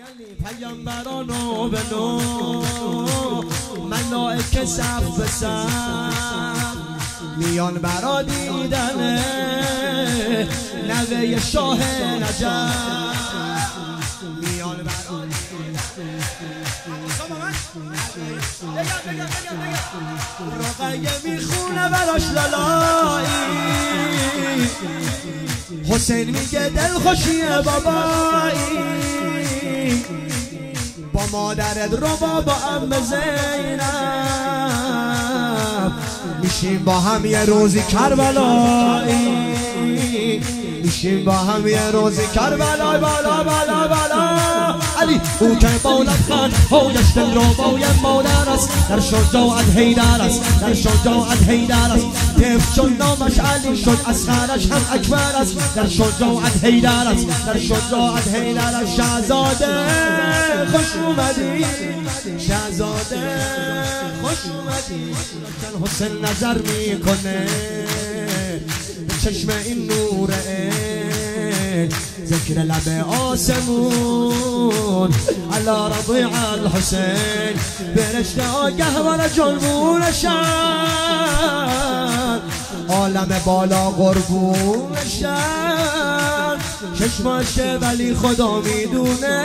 پیامبرانو به نو ملائکه صف به صف میان برا دیدن نوه شاه نجف میان برا رقیه میخونه براش لالایی حسین میگه دل خوشیه بابایی با مادرت رو با ام زینب میشیم با هم یه روزی کربلایی میشیم با هم یه روزی کربلایی بالا بالا بالا علی او که باید خان هایش دل رو باید مادر است در شجاعت حیدر است در شجاعت حیدر است طفل چون نامش علی شد اصغرش هم اکبر است در شجاعت حیدر است در شجاعت حیدر است شهزاده خوش اومدی شهزاده خوش اومدی حسین نظر میکنه به چشم این نوره ذکر لب آسمون علا رضیع الحسین برشته آگه و جنبونشن عالم بالا قربونشن چشماشه ولی خدا میدونه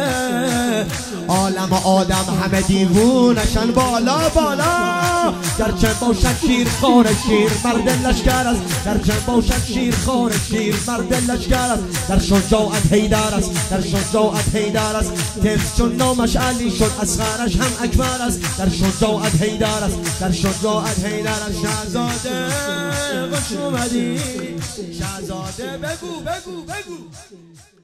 عالم آدم همه دیوونشن بالا بالا گرچه باشد شیر خور شیر مرد لشکر است گرچه باشد شیر خور شیر مرد لشکر است در شجاعت حیدر است در شجاعت حیدر است طفل چون نامش علی شد اصغرش هم اکبر است در شجاعت حیدر است در شجاعت حیدر است شهزاده خوش اومدی شهزاده بگو بگو بگو